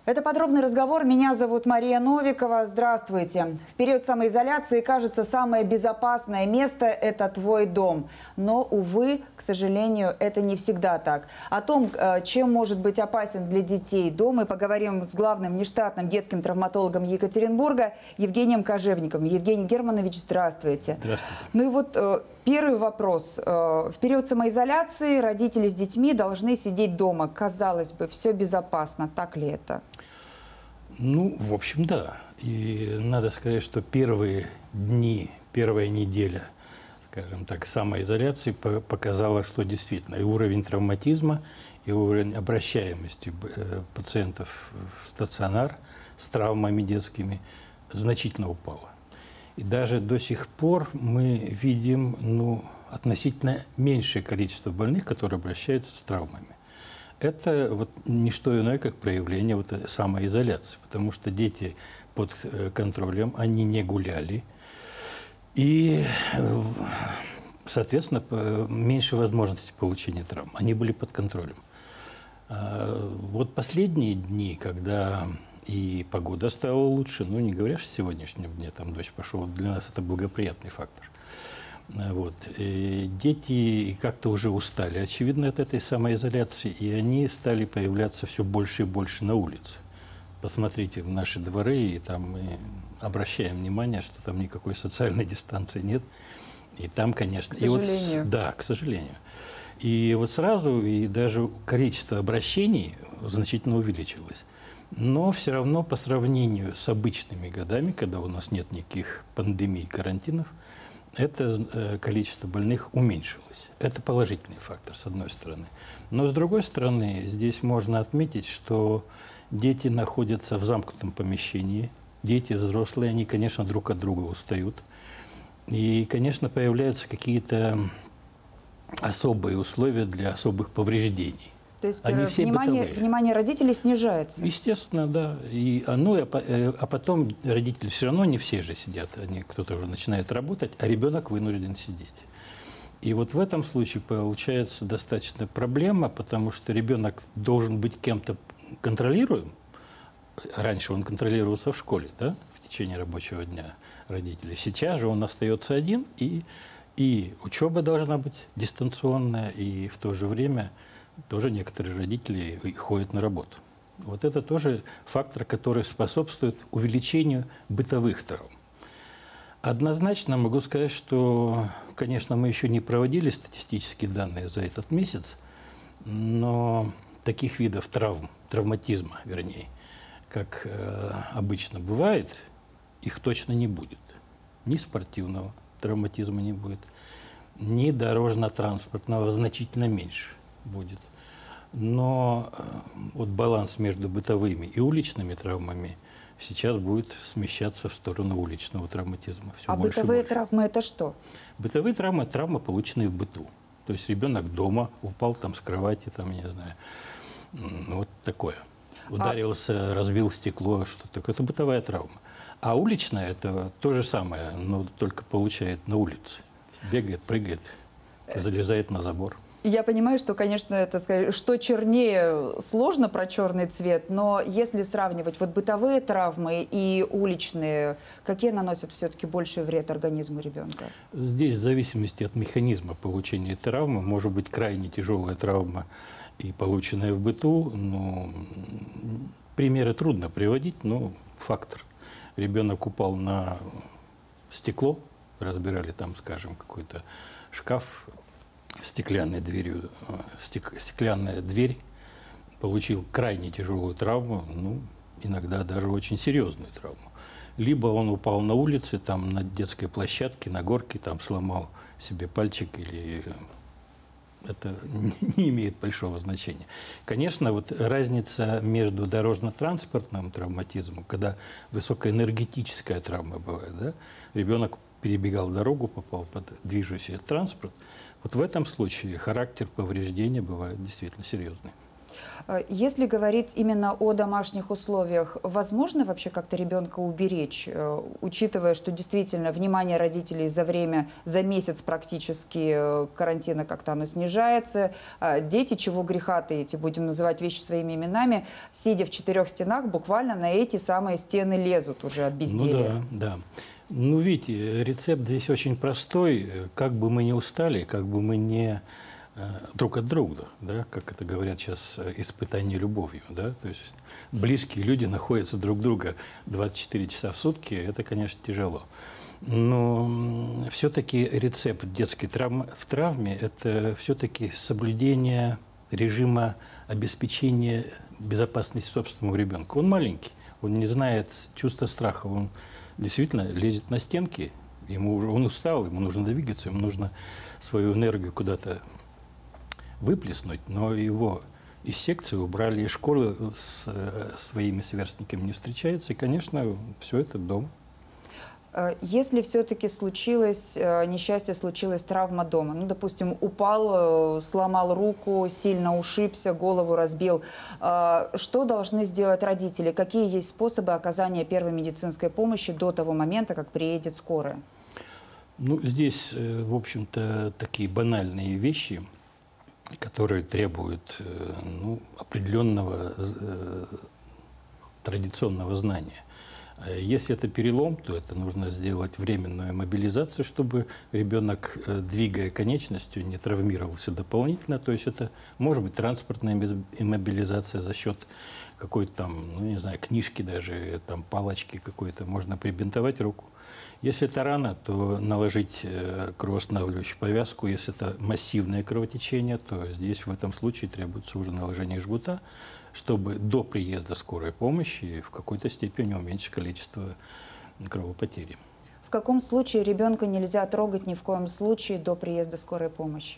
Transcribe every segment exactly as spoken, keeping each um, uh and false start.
Это подробный разговор. Меня зовут Мария Новикова. Здравствуйте. В период самоизоляции, кажется, самое безопасное место – это твой дом. Но, увы, к сожалению, это не всегда так. О том, чем может быть опасен для детей дом, мы поговорим с главным нештатным детским травматологом Екатеринбурга Евгением Кожевниковым. Евгений Германович, здравствуйте. Здравствуйте. Ну и вот первый вопрос. В период самоизоляции родители с детьми должны сидеть дома. Казалось бы, все безопасно. Так ли это? Ну, в общем, да. И надо сказать, что первые дни, первая неделя, скажем так, самоизоляции показала, что действительно и уровень травматизма, и уровень обращаемости пациентов в стационар с травмами детскими значительно упало. И даже до сих пор мы видим, ну, относительно меньшее количество больных, которые обращаются с травмами. Это вот не что иное, как проявление вот самоизоляции, потому что дети под контролем, они не гуляли, и, соответственно, меньше возможностей получения травм. Они были под контролем. Вот последние дни, когда и погода стала лучше, ну, не говоря, что с сегодняшнего дня, там дождь пошел, для нас это благоприятный фактор. Вот. И дети как-то уже устали, очевидно, от этой самоизоляции, и они стали появляться все больше и больше на улице. Посмотрите в наши дворы, и там мы обращаем внимание, что там никакой социальной дистанции нет. И там, конечно... К сожалению. И вот, да, к сожалению. И вот сразу и даже количество обращений значительно увеличилось. Но все равно по сравнению с обычными годами, когда у нас нет никаких пандемий, карантинов, это количество больных уменьшилось. Это положительный фактор, с одной стороны. Но, с другой стороны, здесь можно отметить, что дети находятся в замкнутом помещении. Дети, взрослые, они, конечно, друг от друга устают. И, конечно, появляются какие-то особые условия для особых повреждений. То есть они все внимание, внимание родителей снижается? Естественно, да. И оно, а потом родители все равно не все же сидят. Они, кто-то уже начинает работать, а ребенок вынужден сидеть. И вот в этом случае получается достаточно проблема, потому что ребенок должен быть кем-то контролируем. Раньше он контролировался в школе, да, в течение рабочего дня родителей. Сейчас же он остается один, и, и учеба должна быть дистанционная, и в то же время тоже некоторые родители ходят на работу. Вот это тоже фактор, который способствует увеличению бытовых травм. Однозначно могу сказать, что, конечно, мы еще не проводили статистические данные за этот месяц, но таких видов травм, травматизма, вернее, как э, обычно бывает, их точно не будет. Ни спортивного травматизма не будет, ни дорожно-транспортного значительно меньше будет. Но вот баланс между бытовыми и уличными травмами сейчас будет смещаться в сторону уличного травматизма. Все а больше бытовые больше. травмы – это что? Бытовые травмы – это травмы, полученные в быту. То есть ребенок дома упал там с кровати, там, я не знаю, вот такое. Ударился, а... разбил стекло, что такое. Это бытовая травма. А уличная – это то же самое, но только получает на улице. Бегает, прыгает, залезает на забор. Я понимаю, что, конечно, это, что чернее, сложно про черный цвет, но если сравнивать вот бытовые травмы и уличные, какие наносят все-таки больший вред организму ребенка? Здесь в зависимости от механизма получения травмы может быть крайне тяжелая травма и полученная в быту. Но примеры трудно приводить, но фактор. Ребенок упал на стекло, разбирали там, скажем, какой-то шкаф, стеклянной дверью, стек, стеклянная дверь, получил крайне тяжелую травму, ну, иногда даже очень серьезную травму. Либо он упал на улице, там, на детской площадке, на горке, там, сломал себе пальчик, или это не имеет большого значения. Конечно, вот разница между дорожно-транспортным травматизмом, когда высокоэнергетическая травма бывает, да, ребенок перебегал дорогу, попал под движущийся транспорт. Вот в этом случае характер повреждения бывает действительно серьезный. Если говорить именно о домашних условиях, возможно вообще как-то ребенка уберечь, учитывая, что действительно внимание родителей за время, за месяц практически карантина как-то оно снижается. Дети, чего греха таить, будем называть вещи своими именами, сидя в четырех стенах, буквально на эти самые стены лезут уже от безделья. Ну да, да. Ну, видите, рецепт здесь очень простой. Как бы мы ни устали, как бы мы не друг от друга, да, как это говорят сейчас, испытание любовью, да, то есть близкие люди находятся друг друга двадцать четыре часа в сутки, это, конечно, тяжело. Но все-таки рецепт детской травмы, в травме – это все-таки соблюдение режима обеспечения безопасности собственному ребенку. Он маленький, он не знает чувства страха, он действительно лезет на стенки, ему уже, он устал, ему нужно двигаться, ему нужно свою энергию куда-то выплеснуть, но его из секции убрали, из школы с своими сверстниками не встречается, и, конечно, все это дома. Если все-таки случилось, несчастье случилось, травма дома, ну, допустим, упал, сломал руку, сильно ушибся, голову разбил, что должны сделать родители? Какие есть способы оказания первой медицинской помощи до того момента, как приедет скорая? Ну, здесь, в общем-то, такие банальные вещи, которые требуют ну, определенного э, традиционного знания. Если это перелом, то это нужно сделать временную мобилизацию, чтобы ребенок, двигая конечностью, не травмировался дополнительно. То есть это может быть транспортная иммобилизация за счет какой-то там, ну не знаю, книжки даже, там палочки какой-то, можно прибинтовать руку. Если это рана, то наложить кровоостанавливающую повязку. Если это массивное кровотечение, то здесь в этом случае требуется уже наложение жгута, чтобы до приезда скорой помощи в какой-то степени уменьшить количество кровопотери. В каком случае ребенка нельзя трогать ни в коем случае до приезда скорой помощи?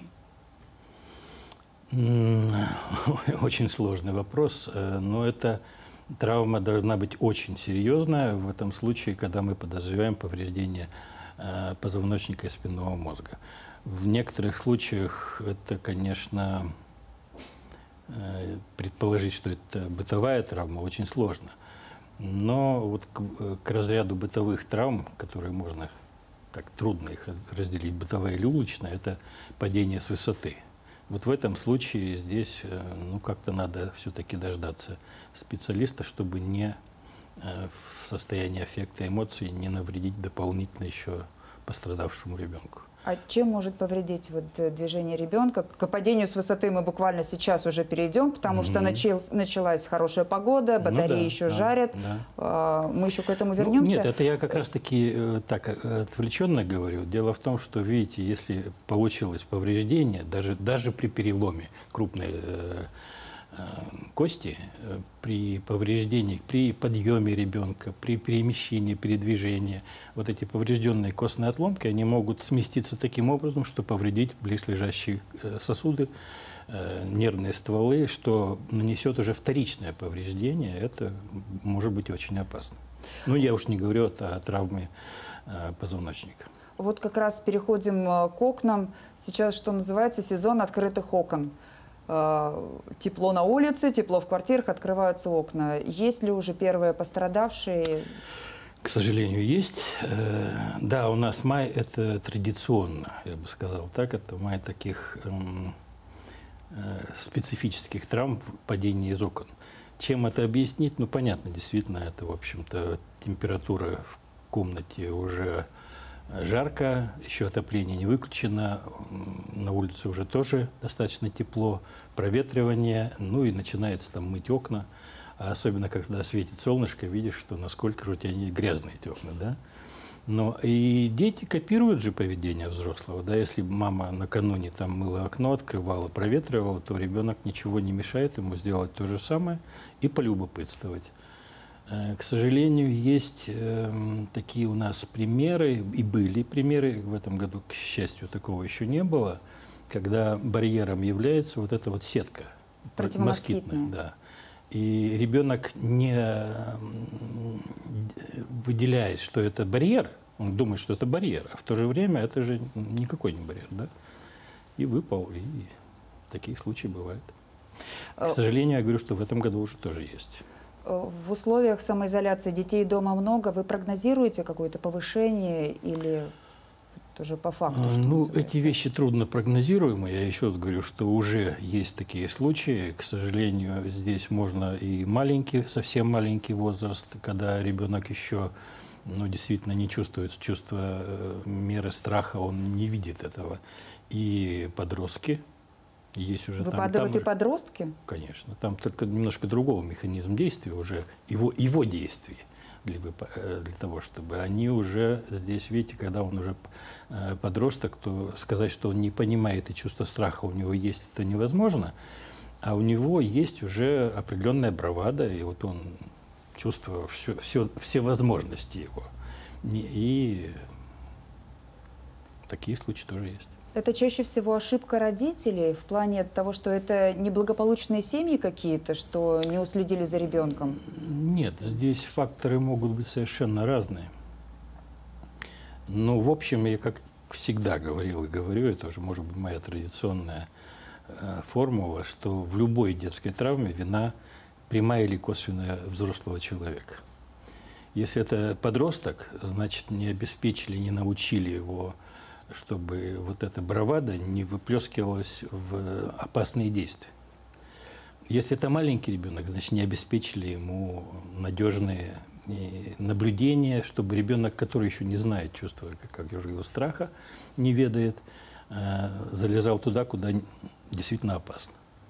Очень сложный вопрос, но это травма должна быть очень серьезная в этом случае, когда мы подозреваем повреждение позвоночника и спинного мозга. В некоторых случаях это, конечно, предположить, что это бытовая травма, очень сложно. Но вот к, к разряду бытовых травм, которые можно, так трудно их разделить, бытовая или уличная, это падение с высоты. Вот в этом случае здесь ну, как-то надо все-таки дождаться специалиста, чтобы не в состоянии аффекта, эмоций не навредить дополнительно еще пострадавшему ребенку. А чем может повредить вот движение ребенка? К падению с высоты мы буквально сейчас уже перейдем, потому mm-hmm. что начал, началась хорошая погода, батареи ну, да, да, еще жарят. Да. Мы еще к этому вернемся. Ну, нет, это я как раз-таки так отвлеченно говорю. Дело в том, что, видите, если получилось повреждение, даже, даже при переломе крупной кости, при повреждениях, при подъеме ребенка, при перемещении, передвижении, вот эти поврежденные костные отломки, они могут сместиться таким образом, что повредить близлежащие сосуды, нервные стволы, что нанесет уже вторичное повреждение. Это может быть очень опасно. Ну, я уж не говорю о травме позвоночника. Вот как раз переходим к окнам. Сейчас, что называется, сезон открытых окон. Тепло на улице, тепло в квартирах, открываются окна. Есть ли уже первые пострадавшие? К сожалению, есть. Да, у нас май – это традиционно, я бы сказал так, это май таких специфических травм, падения из окон. Чем это объяснить? Ну, понятно, действительно, это, в общем-то, температура в комнате уже жарко, еще отопление не выключено, на улице уже тоже достаточно тепло, проветривание, ну и начинается там мыть окна, а особенно когда светит солнышко, видишь, что насколько же у тебя они грязные эти окна, да? Но и дети копируют же поведение взрослого, да, если мама накануне там мыла окно, открывала, проветривала, то ребенок ничего не мешает ему сделать то же самое и полюбопытствовать. К сожалению, есть э, такие у нас примеры, и были примеры, в этом году, к счастью, такого еще не было, когда барьером является вот эта вот сетка москитная. Да. И ребенок не выделяет, что это барьер, он думает, что это барьер, а в то же время это же никакой не барьер, да? И выпал, и такие случаи бывают. К сожалению, я говорю, что в этом году уже тоже есть. В условиях самоизоляции детей дома много. Вы прогнозируете какое-то повышение или тоже по факту? Ну, эти вещи трудно прогнозируемы. Я еще раз говорю, что уже есть такие случаи. К сожалению, здесь можно и маленький, совсем маленький возраст, когда ребенок еще, ну, действительно не чувствует чувства меры страха, он не видит этого. И подростки. Есть уже Выпадают там, и подростки? Конечно. Там только немножко другого механизм действия, уже его, его действий для, для того, чтобы они уже здесь, видите, когда он уже подросток, то сказать, что он не понимает и чувство страха у него есть, это невозможно. А у него есть уже определенная бравада, и вот он чувствует все, все, все возможности его. И такие случаи тоже есть. Это чаще всего ошибка родителей в плане того, что это неблагополучные семьи какие-то, что не уследили за ребенком? Нет, здесь факторы могут быть совершенно разные. Но, в общем, я как всегда говорил и говорю, это уже, может быть, моя традиционная э, формула, что в любой детской травме вина прямая или косвенная взрослого человека. Если это подросток, значит, не обеспечили, не научили его, чтобы вот эта бравада не выплескивалась в опасные действия. Если это маленький ребенок, значит, не обеспечили ему надежные наблюдения, чтобы ребенок, который еще не знает чувства, как я уже говорил, страха, не ведает, залезал туда, куда действительно опасно.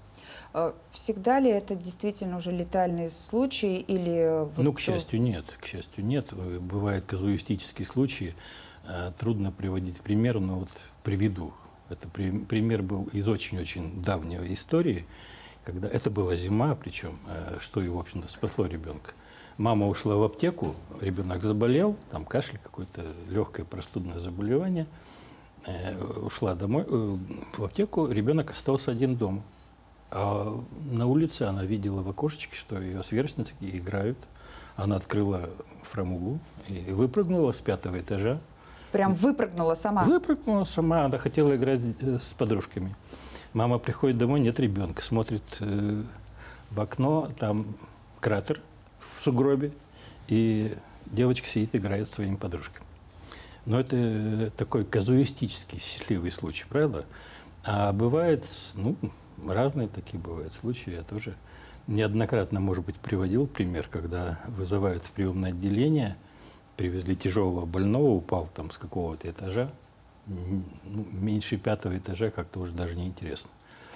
Всегда ли это действительно уже летальный случай или... Ну, к счастью, нет. К счастью, нет. Бывают казуистические случаи. Трудно приводить пример, но вот приведу. Это пример был из очень-очень давней истории, когда это была зима, причем, что и, в общем-то, спасло ребенка. Мама ушла в аптеку, ребенок заболел, там кашель, какое-то легкое простудное заболевание. Ушла домой, в аптеку, ребенок остался один дома. А на улице она видела в окошечке, что ее сверстницы играют. Она открыла фрамугу и выпрыгнула с пятого этажа. Прям выпрыгнула сама? Выпрыгнула сама. Она хотела играть с подружками. Мама приходит домой, нет ребенка. Смотрит э, в окно, там кратер в сугробе. И девочка сидит, играет с своими подружками. Но это такой казуистический счастливый случай, правда? А бывает, ну, разные такие бывают случаи. Я тоже неоднократно, может быть, приводил пример, когда вызывают в приемное отделение, привезли тяжелого больного, упал там с какого-то этажа. Ну, меньше пятого этажа как-то уже даже неинтересно.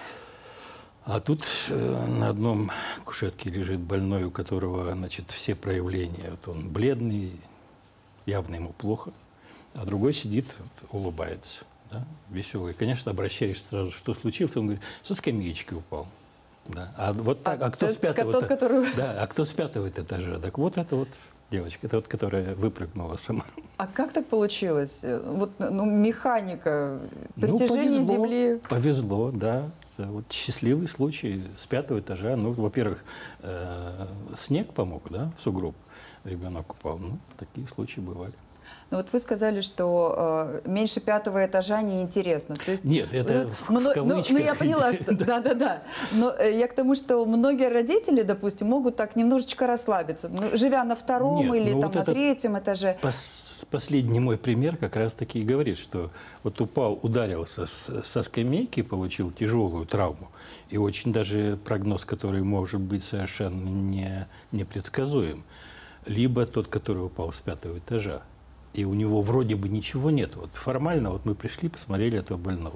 А тут э, на одном кушетке лежит больной, у которого, значит, все проявления. Вот он бледный, явно ему плохо, а другой сидит, вот, улыбается, да, веселый. Конечно, обращаешься сразу, что случилось, он говорит, со скамеечки упал. Да. А вот так, а, а кто с пятого? Тот, который... Да, а кто с пятого этажа? Так вот это вот девочка, это вот, которая выпрыгнула сама. А как так получилось? Вот, ну, механика, притяжение ну, повезло, земли. Повезло, да. Это вот счастливый случай с пятого этажа. Ну, во-первых, э, снег помог, да, в сугроб ребенок упал. Ну, такие случаи бывали. Ну вот вы сказали, что э, меньше пятого этажа неинтересно. То есть, нет, это в, мно, в кавычках. Ну, ну я поняла, что да-да-да. Но э, я к тому, что многие родители, допустим, могут так немножечко расслабиться, ну, живя на втором нет, или ну, там, вот на третьем этаже. Пос последний мой пример как раз-таки и говорит, что вот упал, ударился с, со скамейки, получил тяжелую травму, и очень даже прогноз, который может быть совершенно не, непредсказуем. Либо тот, который упал с пятого этажа, и у него вроде бы ничего нет. Вот формально вот мы пришли, посмотрели этого больного.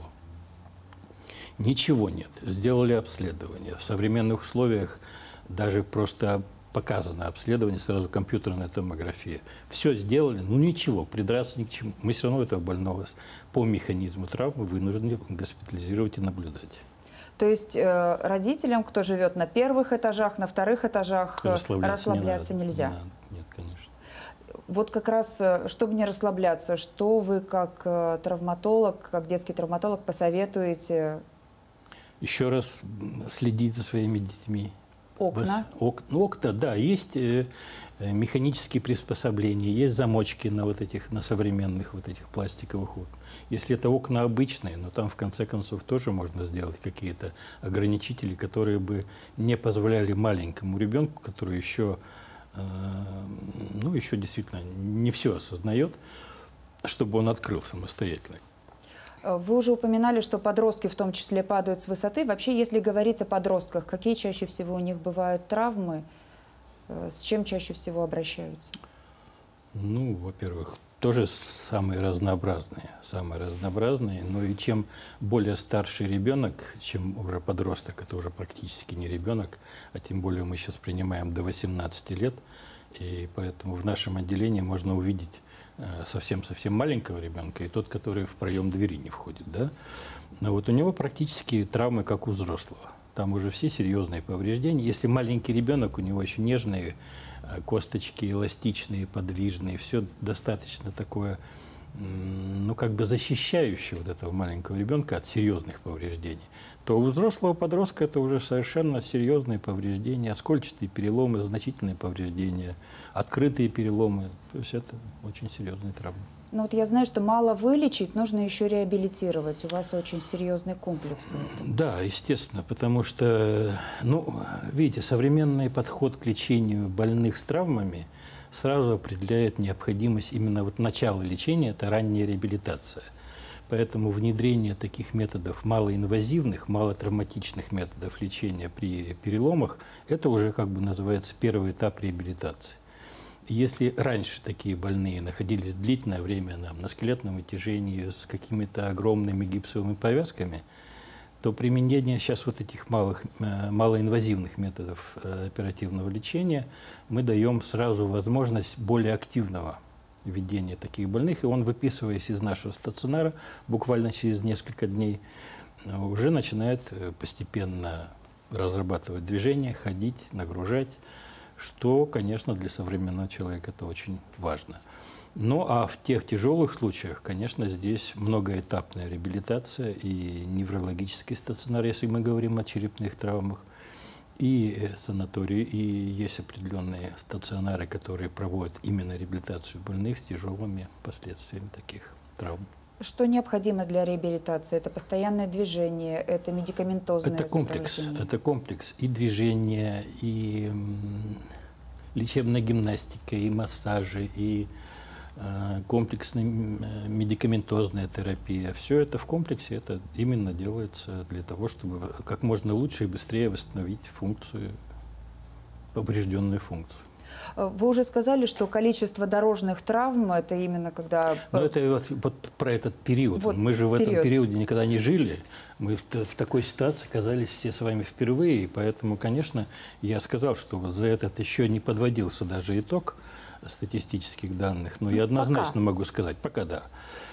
Ничего нет. Сделали обследование. В современных условиях даже просто показано обследование, сразу компьютерная томография. Все сделали, ну ничего, придраться ни к чему. Мы все равно этого больного по механизму травмы вынуждены госпитализировать и наблюдать. То есть э, родителям, кто живет на первых этажах, на вторых этажах, расслабляться, расслабляться не нельзя? Не надо. Нет, конечно. Вот как раз, чтобы не расслабляться, что вы как травматолог, как детский травматолог посоветуете? Еще раз следить за своими детьми. Окна? Ок, ну, окна, да, есть э, механические приспособления, есть замочки на вот этих, на современных вот этих пластиковых окнах. Если это окна обычные, но там в конце концов тоже можно сделать какие-то ограничители, которые бы не позволяли маленькому ребенку, который еще, э, ну, еще действительно не все осознает, чтобы он открыл самостоятельно. Вы уже упоминали, что подростки в том числе падают с высоты. Вообще, если говорить о подростках, какие чаще всего у них бывают травмы? С чем чаще всего обращаются? Ну, во-первых, тоже самые разнообразные, самые разнообразные. Но и чем более старший ребенок, чем уже подросток, это уже практически не ребенок, а тем более мы сейчас принимаем до восемнадцати лет, и поэтому в нашем отделении можно увидеть совсем-совсем маленького ребенка и тот, который в проем двери не входит, да? Но вот у него практически травмы, как у взрослого. Там уже все серьезные повреждения. Если маленький ребенок, у него еще нежные косточки, эластичные, подвижные, все достаточно такое, ну, как бы защищающее вот этого маленького ребенка от серьезных повреждений, то у взрослого подростка это уже совершенно серьезные повреждения, оскольчатые переломы, значительные повреждения, открытые переломы. То есть это очень серьезные травмы. Ну вот я знаю, что мало вылечить, нужно еще реабилитировать. У вас очень серьезный комплекс. Да, естественно, потому что, ну, видите, современный подход к лечению больных с травмами сразу определяет необходимость именно вот начала лечения, это ранняя реабилитация. Поэтому внедрение таких методов малоинвазивных, малотравматичных методов лечения при переломах, это уже как бы называется первый этап реабилитации. Если раньше такие больные находились длительное время на, на скелетном вытяжении с какими-то огромными гипсовыми повязками, то применение сейчас вот этих малых, малоинвазивных методов оперативного лечения мы даем сразу возможность более активного ведения таких больных, и он, выписываясь из нашего стационара, буквально через несколько дней уже начинает постепенно разрабатывать движения, ходить, нагружать, что, конечно, для современного человека это очень важно. Ну, а в тех тяжелых случаях, конечно, здесь многоэтапная реабилитация и неврологический стационар, если мы говорим о черепных травмах, и санатории, и есть определенные стационары, которые проводят именно реабилитацию больных с тяжелыми последствиями таких травм. Что необходимо для реабилитации? Это постоянное движение, это медикаментозное это комплекс, это комплекс и движение, и лечебная гимнастика, и массажи, и комплексная медикаментозная терапия. Все это в комплексе, это именно делается для того, чтобы как можно лучше и быстрее восстановить функцию, поврежденную функцию. Вы уже сказали, что количество дорожных травм, это именно когда... Ну, это вот, вот про этот период. Вот мы же в период. этом периоде никогда не жили. Мы в, в такой ситуации оказались все с вами впервые. И поэтому, конечно, я сказал, что вот за этот еще не подводился даже итог статистических данных. Но я однозначно пока. могу сказать, пока да,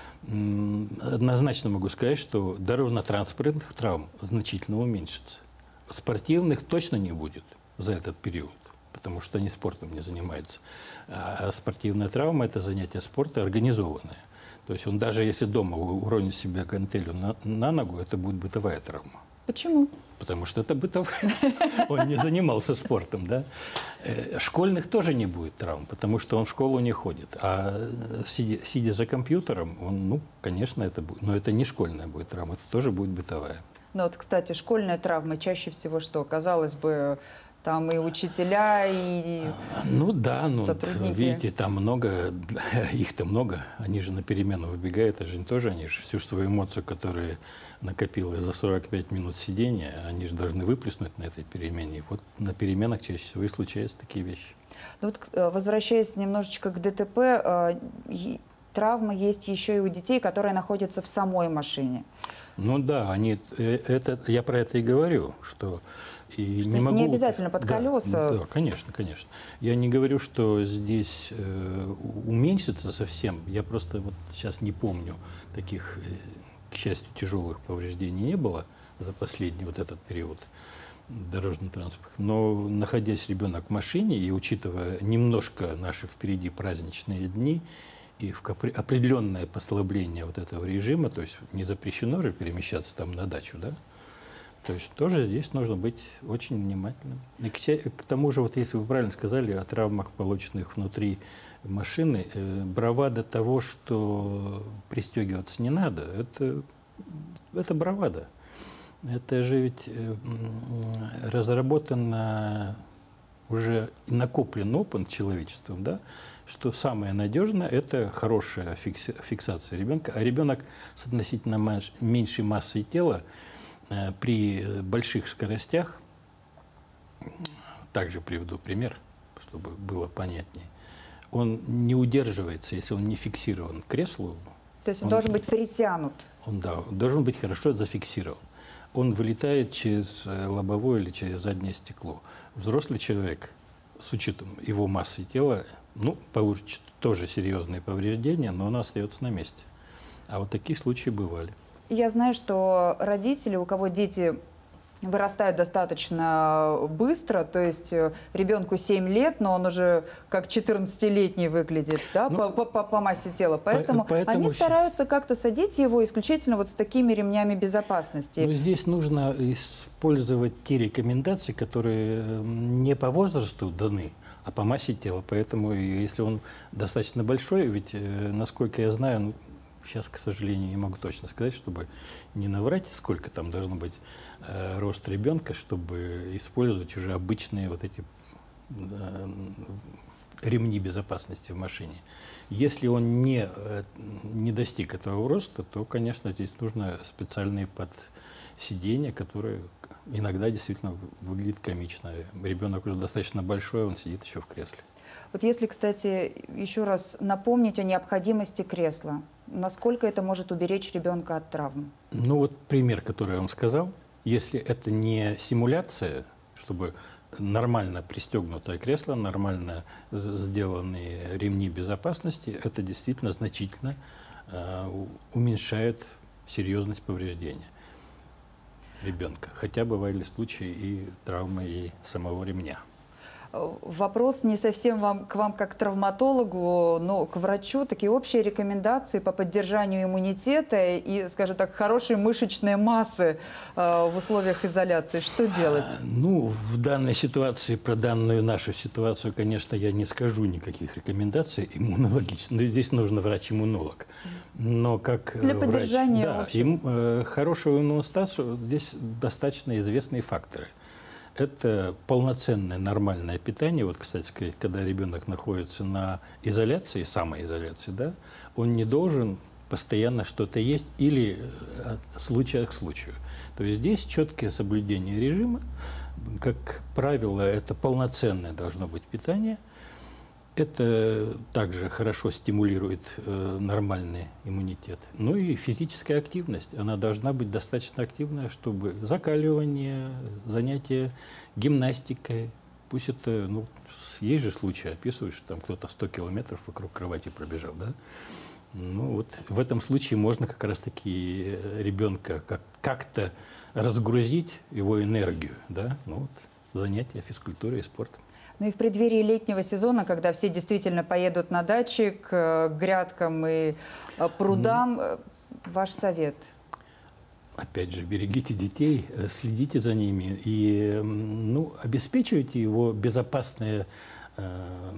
однозначно могу сказать, что дорожно-транспортных травм значительно уменьшится. Спортивных точно не будет за этот период, потому что они спортом не занимаются. А спортивная травма – это занятие спорта организованное. То есть он даже если дома уронит себе гантелью на, на ногу, это будет бытовая травма. Почему? Потому что это бытовая. Он не занимался спортом, да. Школьных тоже не будет травм, потому что он в школу не ходит. А сидя, сидя за компьютером, он, ну, конечно, это будет. Но это не школьная будет травма, это тоже будет бытовая. Ну вот, кстати, школьная травма чаще всего что? Казалось бы, там и учителя, и ну да, ну сотрудники. Видите, там много, их-то много, они же на перемену выбегают, они же тоже, они же всю свою эмоцию, которую накопила за сорок пять минут сидения, они же должны выплеснуть на этой перемене. И вот на переменах чаще всего и случаются такие вещи. Ну вот, возвращаясь немножечко к ДТП, травмы есть еще и у детей, которые находятся в самой машине. Ну да, они, это, я про это и говорю, что... И что не, могу, не обязательно под да, колеса. Да, конечно, конечно. Я не говорю, что здесь э, уменьшится совсем. Я просто вот сейчас не помню таких, э, к счастью, тяжелых повреждений не было за последний вот этот период дорожного транспорта. Но находясь ребенок в машине и учитывая немножко наши впереди праздничные дни и в определенное послабление вот этого режима, то есть не запрещено же перемещаться там на дачу, да? То есть тоже здесь нужно быть очень внимательным. И к, к тому же, вот если вы правильно сказали о травмах, полученных внутри машины, э, бравада того, что пристегиваться не надо, это, это бравада. Это же ведь э, разработано, уже накоплен опыт человечеством, да, что самое надежное – это хорошая фикси, фиксация ребенка. А ребенок с относительно меньшей массой тела при больших скоростях, также приведу пример, чтобы было понятнее, он не удерживается, если он не фиксирован к креслу. То есть он, он должен быть притянут? Он, да, должен быть хорошо зафиксирован. Он вылетает через лобовое или через заднее стекло. Взрослый человек, с учетом его массы тела, ну, получит тоже серьезные повреждения, но он остается на месте. А вот такие случаи бывали. Я знаю, что родители, у кого дети вырастают достаточно быстро, то есть ребенку семь лет, но он уже как четырнадцатилетний выглядит, да, ну, по, по, по массе тела. Поэтому, поэтому они стараются как-то садить его исключительно вот с такими ремнями безопасности. Но здесь нужно использовать те рекомендации, которые не по возрасту даны, а по массе тела. Поэтому если он достаточно большой, ведь, насколько я знаю, ну, сейчас, к сожалению, не могу точно сказать, чтобы не наврать, сколько там должно быть э, рост ребенка, чтобы использовать уже обычные вот эти э, ремни безопасности в машине. Если он не, э, не достиг этого роста, то, конечно, здесь нужно специальные подсиденья, которые иногда действительно выглядят комично. Ребенок уже достаточно большой, он сидит еще в кресле. Вот если, кстати, еще раз напомнить о необходимости кресла, насколько это может уберечь ребенка от травм? Ну вот пример, который я вам сказал. Если это не симуляция, чтобы нормально пристегнутое кресло, нормально сделанные ремни безопасности, это действительно значительно э, уменьшает серьезность повреждения ребенка. Хотя бывали случаи и травмы и самого ремня. Вопрос не совсем вам, к вам как к травматологу, но к врачу. Такие общие рекомендации по поддержанию иммунитета и, скажем так, хорошей мышечной массы э, в условиях изоляции. Что делать? А, ну, в данной ситуации, про данную нашу ситуацию, конечно, я не скажу никаких рекомендаций иммунологичных. Здесь нужен врач-иммунолог. Но как Для врач, поддержания да, им, э, хорошего иммуностаза здесь достаточно известные факторы. Это полноценное нормальное питание. Вот, кстати сказать, когда ребенок находится на изоляции, самоизоляции, да, он не должен постоянно что-то есть или от случая к случаю. То есть здесь четкое соблюдение режима. Как правило, это полноценное должно быть питание. Это также хорошо стимулирует э, нормальный иммунитет. Ну и физическая активность. Она должна быть достаточно активная, чтобы закаливание, занятия гимнастикой. Пусть это, ну, есть же случаи, описывают, что там кто-то сто километров вокруг кровати пробежал, да? Ну вот в этом случае можно как раз-таки ребенка как- как-то разгрузить его энергию, да? Ну вот занятия физкультурой и спортом. Ну и в преддверии летнего сезона, когда все действительно поедут на дачи к грядкам и прудам, ну, ваш совет? Опять же, берегите детей, следите за ними и, ну, обеспечивайте его безопасный э,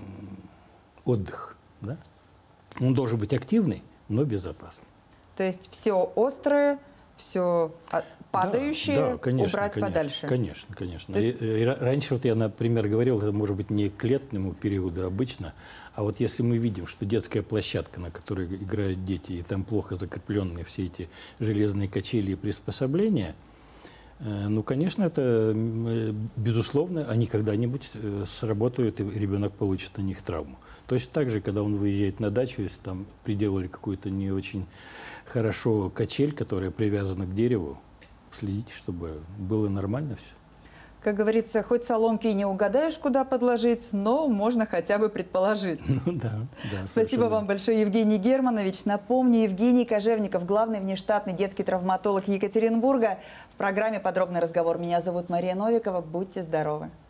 отдых. Да? Он должен быть активный, но безопасный. То есть все острое, все падающее, да, да, конечно, убрать конечно, подальше? Конечно, конечно. Есть... И, и раньше, вот я, например, говорил, это может быть не к летнему периоду обычно, а вот если мы видим, что детская площадка, на которой играют дети, и там плохо закрепленные все эти железные качели и приспособления, э, ну, конечно, это, э, безусловно, они когда-нибудь э, сработают, и ребенок получит на них травму. Точно так же, когда он выезжает на дачу, если там приделали какую-то не очень хорошо качель, которая привязана к дереву, следите, чтобы было нормально все. Как говорится, хоть соломки и не угадаешь, куда подложить, но можно хотя бы предположить. Ну да, да. Спасибо вам большое, Евгений Германович. Напомню, Евгений Кожевников, главный внештатный детский травматолог Екатеринбурга. В программе «Подробный разговор». Меня зовут Мария Новикова. Будьте здоровы.